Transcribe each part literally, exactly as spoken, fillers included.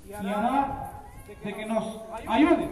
y Amar de que nos ayude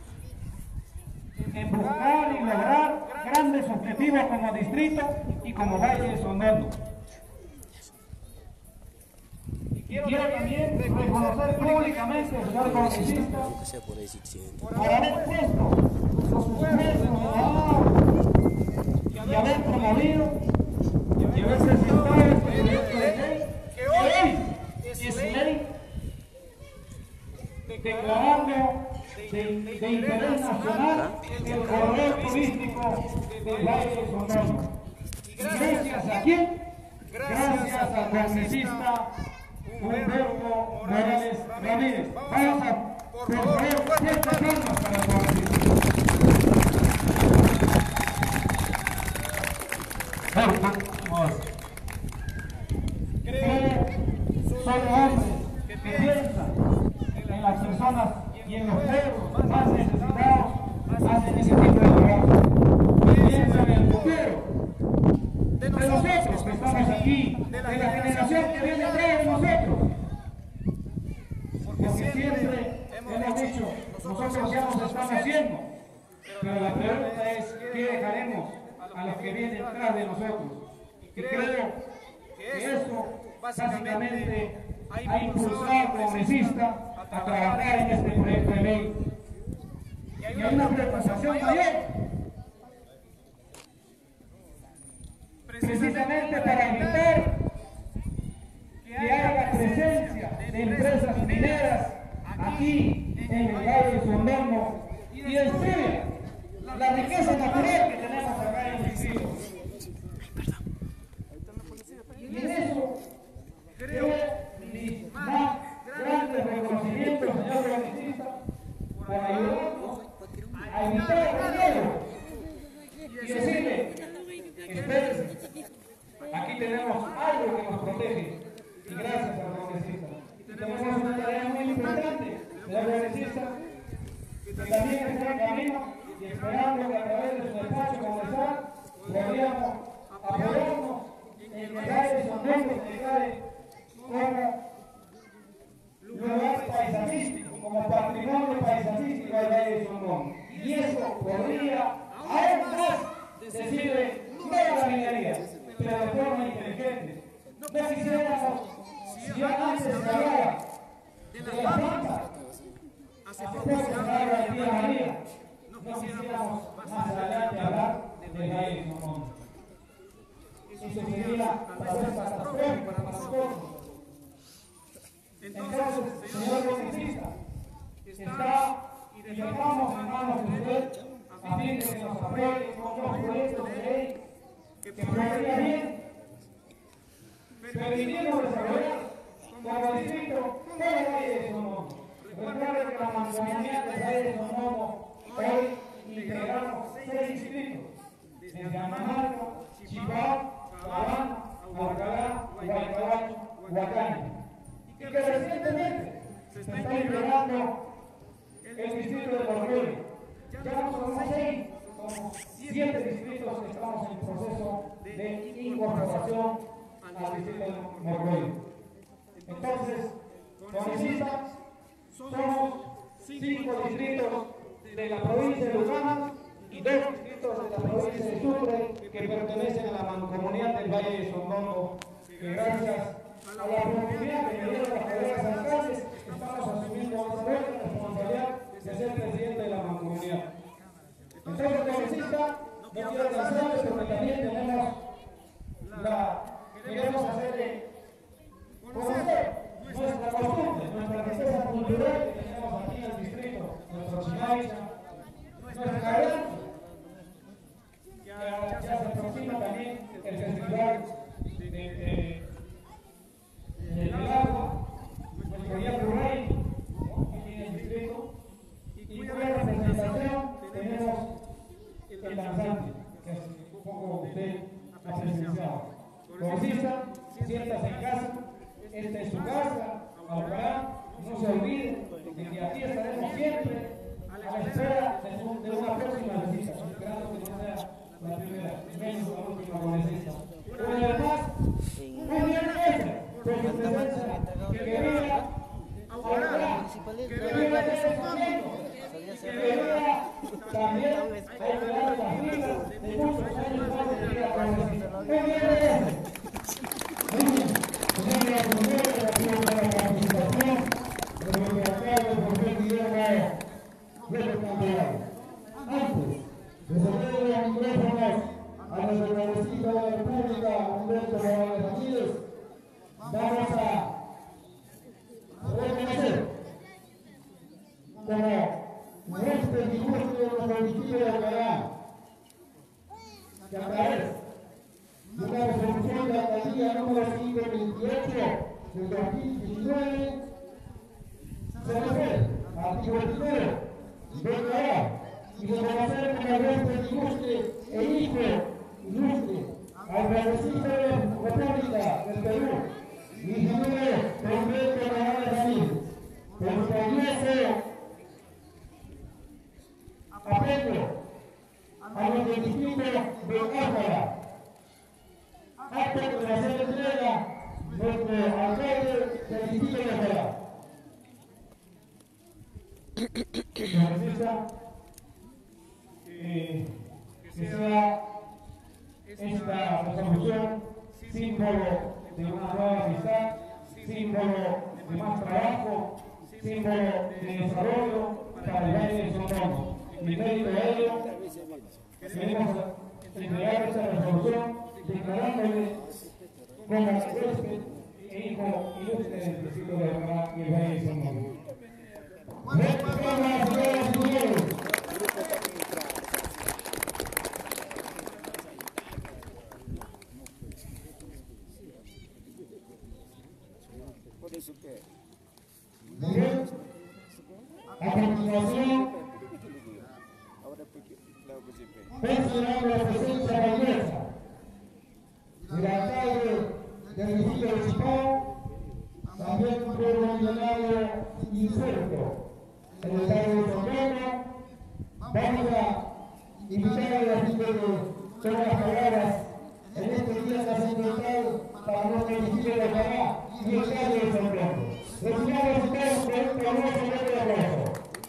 en buscar y lograr grandes objetivos como distrito y como Valle de Sondono. Quiero también reconocer públicamente al señor congresista por haber puesto los esfuerzos y haber promovido y haber presentado este proyecto de ley que hoy es ley, declarando de, de interés nacional el corredor turístico del Valle de Sondono. ¿Y gracias a quién? Gracias al congresista Humberto Morales Ramírez. Vamos a, por favor, fuertes palmas para el congresista. Creo que son hombres que piensan en las personas y en los pueblos más necesitados, hacen ese tipo de trabajo. Piensan en el futuro de nosotros que estamos aquí, de la generación que viene atrás de nosotros. Porque siempre hemos dicho, nosotros ya nos estamos haciendo, pero la pregunta es, ¿qué dejaremos a los que vienen detrás de nosotros? Y creo que eso básicamente ha impulsado al congresista a trabajar en este proyecto de ley. Y hay una preocupación mayor, precisamente para evitar que haya presencia de empresas mineras aquí en el Valle de Sondono y destruya la riqueza natural que tenemos acá en el distrito. Y en eso creo mis más grandes reconocimientos, señor congresista, por ayudarnos a evitar el dinero y decirle, espérense, aquí tenemos algo que nos protege, y gracias al congresista. Tenemos una tarea muy importante, señor congresista, que también está en camino y esperando que a través de su despacho congresal podríamos apoyarnos en el Valle de Sondono se declare como lugar paisajístico, como patrimonio paisajístico del Valle de Sondono. Y eso podría aún más decirle no a la minería, pero de forma inteligente. No quisiéramos, si ya antes se hablaba de la planta, hace poco se hablaba de Tía María, no quisiéramos más adelante hablar del Valle de Sondono. Eso sería tal vez catastrófico para nosotros. Entonces, señor congresista, está y dejamos en manos de usted a fin de que nos apruebe con los proyectos de ley que podría bien permitirnos desarrollar como distrito todo el Valle de Sondono. Recuerden que la mancomunidad del Valle de Sondono hoy integramos seis distritos, desde Anamarco, Chipá, Cabana, Huacalá, Huaycahuacho, Huacaña. Y que recientemente se está integrando el distrito de Morroy. Ya no somos seis, somos siete distritos que estamos en proceso de incorporación al distrito de Morroy. Entonces, congresistas, somos cinco distritos de la provincia de Luján y dos distritos de la provincia de Sucre que pertenecen a la mancomunidad del Valle de Sondono, que gracias a la oportunidad que me dieron las colegas alcaldes, estamos asumiendo esta buena responsabilidad de ser presidente de la mancomunidad. Entonces, congresista, no quiero cansarles porque también tenemos la, queremos hacerle conocer nuestra costumbre, nuestra riqueza cultural que tenemos aquí en el distrito, nuestro Chinaicha, nuestra garganta. Ya, ya se aproxima también el festival de, de, de, del agua, nuestro día Rurray, aquí en el distrito, y cuya representación tenemos el danzante, que es un poco usted ha presenciado. Congresista, siéntase en casa, esta es su casa, ahora no se olvide de que aquí estaremos siempre a la espera de, su, de una próxima visita, esperando que no sea la primera, menos la última congresista. Pero además, muy bien hecha por su presencia, que quería ahora municipales. Que viva el ayuntamiento. Que viva también hay que dar la vida de muchos años más de vida para nosotros. ¡Qué bien es! Muy bien. Señor de la Comunidad, gracias por la participación de los que acá de José Guillermo López Campeón. Antes de ceder los micrófonos a nuestro congresista de la República, Humberto Morales Ramírez, vamos a reconocer como nuestro ilustre de los municipios de Alcalá, que a través de una resolución de la alcaldía número quinientos veintiocho del dos mil diecinueve se refiere al artículo primero declarar y reconocer como nuestro ilustre e hijo ilustre al congresista de la República del Perú, ingeniero Humberto Morales Ramírez, por su valioso apoyo a los del distrito de Áfara, acto que va a ser entrega nuestro alcalde del distrito de Áfara. Necesita eh, que sea esta resolución símbolo de una nueva amistad, símbolo de más trabajo, símbolo de desarrollo para el Valle de Sonoma. Mi mérito de ello, queremos entregar esta resolución declarándole como huésped e hijo ilustre del distrito de Alcalá y el Valle de Sonoma. Señoras y señores. Bien, a continuación, mencionando la presencia valiosa del alcalde del distrito de Chipao, también un pueblo millonario inserto en el estado de Sonoma. Vamos a invitar a la gente que tome las palabras en este día trascendental para nuestro municipio de Alcalá y el estado de Sonoma. Recibamos todos con un caluroso fuerte de aplauso.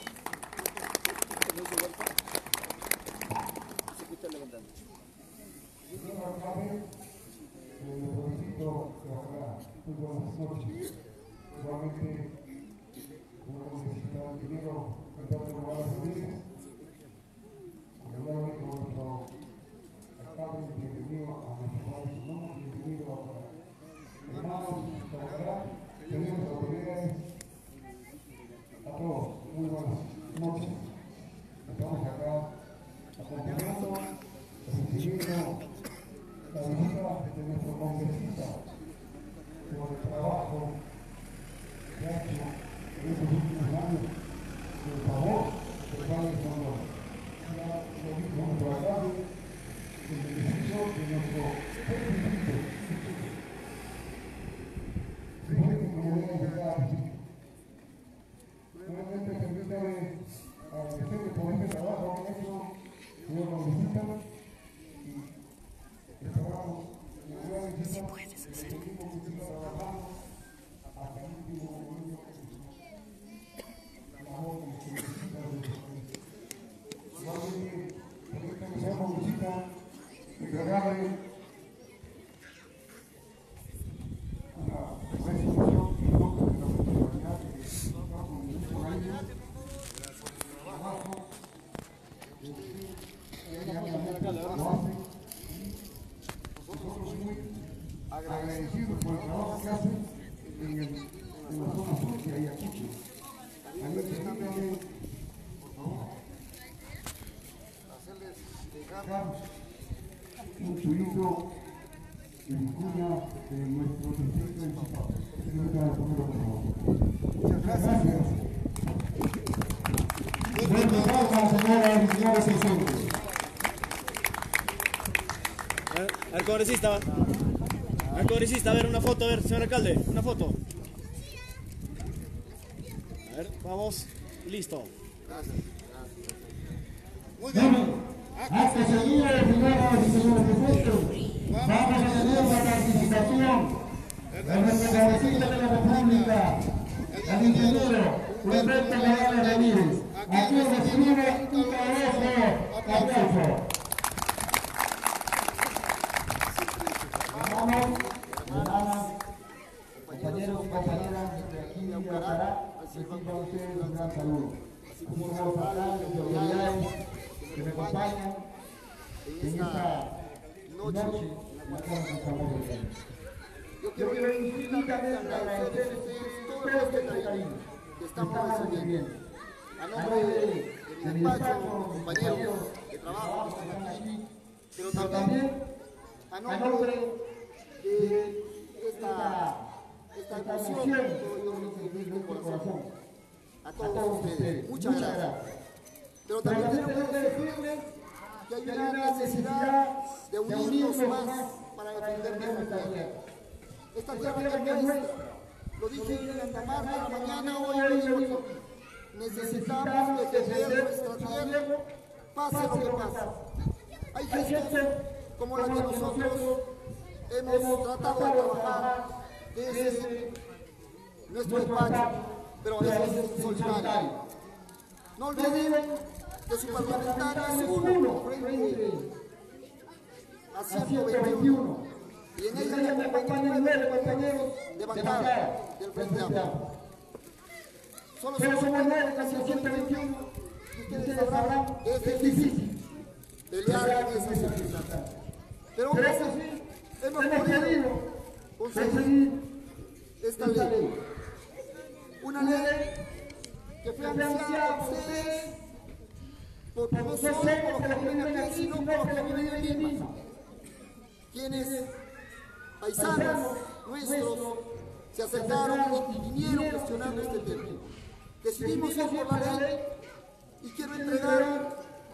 Señor alcalde, el municipio de Alcalá, muy buenas noches. Igualmente, como necesita el dinero, Humberto Morales Ramírez, igualmente con nuestro alcalde, bienvenido a nuestro país, bienvenido a hermanos de Alcalá, queridos autoridades, a todos, muy buenas noches. Estamos acá acompañando, recibiendo la visita de nuestro congresista por el trabajo que ha hecho en estos últimos años en favor del Valle de Sonoma. Ya lo dijo nuestro alcalde, el beneficio de nuestro distrito. Diferentes comunidades de cada distrito. Nuevamente permítame agradecerle por este trabajo que ha hecho, señor congresista, y esperamos que la nueva visita que seguimos trabajando hasta el último momento la labor que se necesita de los congresistas. Igualmente, permítame, señor congresista, entregarle una resolución en nombre de la municipalidad que está con mucho cariño, trabajo, lo hace. Nosotros muy agradecidos por el trabajo que hacen en, el, en la zona sur de Ayacucho. Ahí permítanme, por favor, hacerles llegar un tuito en cuña de nuestro distrito de Chipao. Permítanme ponerlo, por favor. Muchas gracias. Buenas tardes, señoras y señores presentes. Al congresista, al congresista, a ver, una foto, a ver, señor alcalde, una foto. A ver, vamos, y listo. Gracias. Muy bien. Hasta seguida, señoras y señores presentes, vamos a tener la participación de nuestro congresista de la República, al ingeniero Humberto Morales Ramírez. Aquí recibimos un caballoso aplauso. Hermanos, hermanas, compañeros y compañeras de aquí de Aguacará, reciban para ustedes un gran saludo. Así como los alcaldes y autoridades que me acompañan en esta noche en la cual nos estamos viviendo. Yo quiero infinitamente agradecer todo este cariño que estamos recibiendo. A nombre de mi despacho, compañeros de trabajo que están aquí, pero también a nombre de esta, esta emoción que hoy nos de corazón. A todos ustedes, muchas gracias. Pero también tenemos que decirles que hay una necesidad de unirnos más para defender nuestra tierra. Esta tierra que es nuestra, lo dije en Santa Marta la mañana, hoy lo digo, necesitamos defender nuestra tierra, pase lo que pase. Hay gente como la que nosotros hemos tratado de trabajar desde nuestro espacio, pero a veces es solidario. No olviden que su parlamentario es uno frente a ciento veintiuno. Y en ella me acompañan nueve compañeros de bancada del Frente Amplio. Solo somos nueve casi ciento veintiuno. Y ustedes sabrán que es difícil pelear en esas circunstancias. Pero aún así hemos podido conseguir esta ley. Una ley que fue anunciada por ustedes, por no solo por los que viven aquí, sino por los que viven en Lima. Quienes, paisanos nuestros, se acercaron y vinieron cuestionando este tema. Decidimos ir por la ley y quiero entregar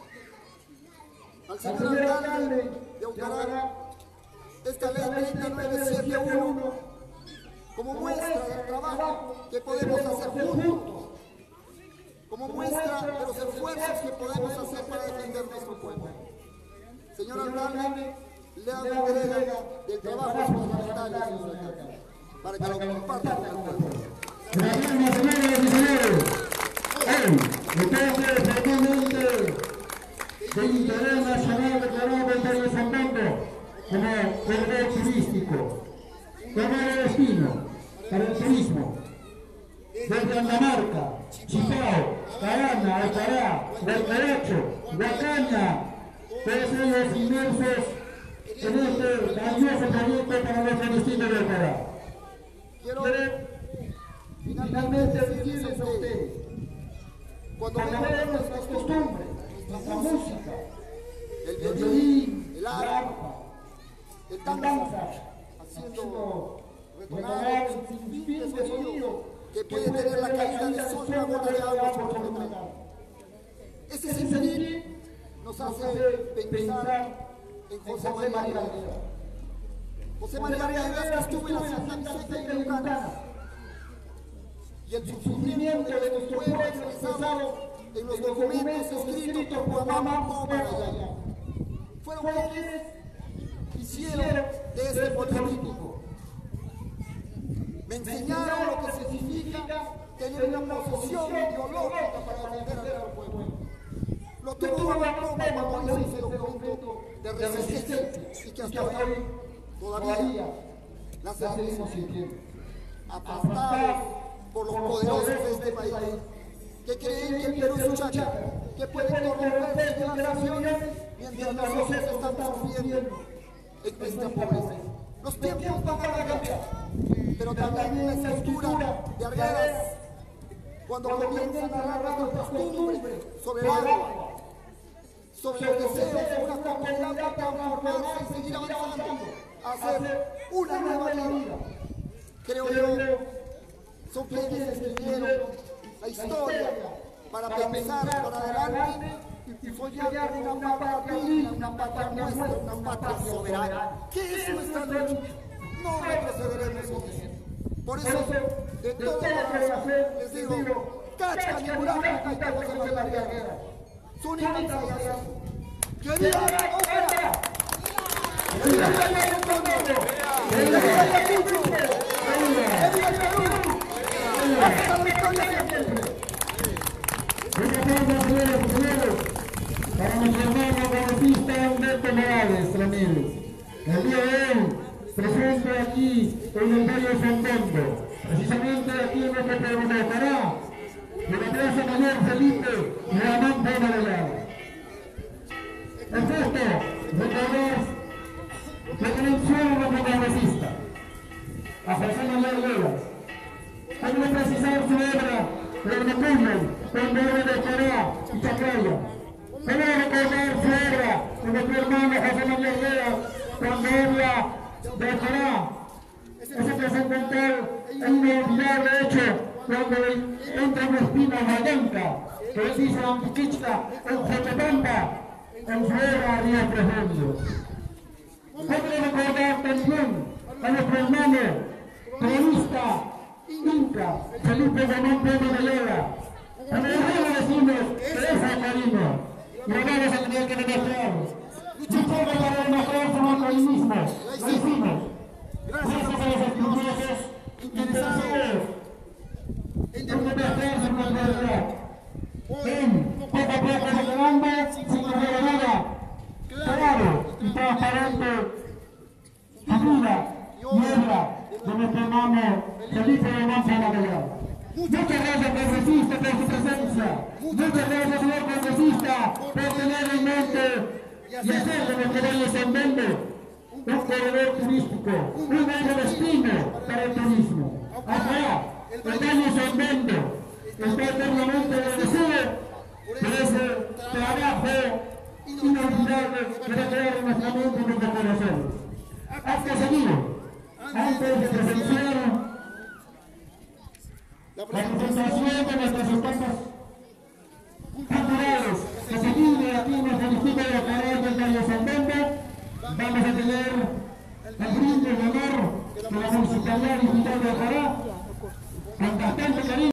al señor alcalde de Aguacará esta ley treinta y nueve setenta y uno como muestra del trabajo que podemos hacer juntos, como muestra de los esfuerzos que podemos hacer para defender nuestro pueblo. Señor alcalde, le hago entrega del trabajo parlamentario, señor alcalde, para que lo compartan con el pueblo. Gracias, señores y señores. Hoy, entonces, efectivamente, del interés nacional declarado por el San Bando como corredor turístico, como destino para el turismo, desde Andamarca, Chicao, Carana, Aguacará, Guaycaracho, Huacaña, todos ellos inmersos en este grandioso proyecto para nuestro distrito de Aguacará. Quiero finalmente decirles a ustedes, cuando vemos nuestras costumbres, nuestra música, el violín, el arpa, el danza, haciendo retonar un sinfín de sonidos que puede tener la caída del sol una gota de agua por sobre el mar. Ese sentir nos hace pensar en José María Rivera. José María Rivera estuvo en la Santa Biblioteca Yucatán y el sufrimiento de nuestro pueblo expresado en los documentos escritos por Mamá Omaraya. Fueron quienes hicieron de ese político. Me enseñaron lo que significa tener una posición ideológica para defender a nuestro pueblo. Lo tuvo Mamá Omaraya cuando hizo el documento de resistencia y que hasta hoy todavía la seguimos sintiendo. Aplastados por los poderosos de este país, que creen que el Perú es un cháchara, que pueden corromperse generaciones mientras nosotros estamos sufriendo en nuestra pobreza. Los tiempos van a cambiar, pero también la estructura de Arguedas, cuando comienzan a narrar nuestras costumbres sobre el agua, sobre los deseos de una comunidad para transformarse y seguir avanzando, a hacer una nueva vida. Creo yo, son quienes escribieron la historia para pensar para adelante y soñar con una patria, una patria nuestra, una patria soberana. ¿Qué es nuestra lucha? No retrocederemos en eso. Por eso, de todo corazón les digo, ¡cacha mi buraca y José María Rivera! ¡Su única ensayas! ¡Que viva Aguacará! ¡Que viva Ayacucho! ¡Que viva Ayacucho! ¡Que viva Perú! señores y señores, para nuestro hermano congresista Humberto Morales Ramírez. El día de hoy, presente aquí en el barrio San Bento, precisamente aquí en nuestro pueblo de Ocará, de la Plaza Mayor Felipe y la Manta de Navidad. Es justo recordar la convención de nuestro congresista, a José Manuel Vegas. Hay que precisar su obra de Macumen, con Verde de Ocará y Chacraya. Hay que recordar su obra de nuestro hermano José Manuel Vegas, cuando habla de Ocará. Ese trascendental e inolvidable hecho cuando entra una espina en la llanca, que él dice Antiquichta, en Jotepampa, en su obra Río Profundo. Hay que recordar también a nuestro hermano cronista Inca, Felipe Ramón Pérez de Lega. A nosotros decimos que es acarino, y lo vamos a tener que demostrar. Luchamos para demostrar su alcoholismo, lo hicimos. Gracias a los estudiosos interesados en demostrar su realidad. Ven, poco a poco revelando, sin hacer nada, claro y transparente, figura y obra de nuestro hermano Felipe Ramón Pérez de Lega. Muchas gracias, congresista, por su presencia. Muchas gracias, señor congresista, por tener en mente y hacer de nuestro valle San Bento un corredor turístico, un nuevo destino para el turismo. Acá, el valle San Bento está eternamente agradecido por ese trabajo inolvidable que recrear en nuestra mente y nuestros corazones. Acto seguido, antes de presenciar la presentación de nuestras estampas culturales que se vive aquí en el municipio de Ocará del Valle San Bento, vamos a tener el brindis de honor de la Municipalidad Digital de Ocará con bastante cariño.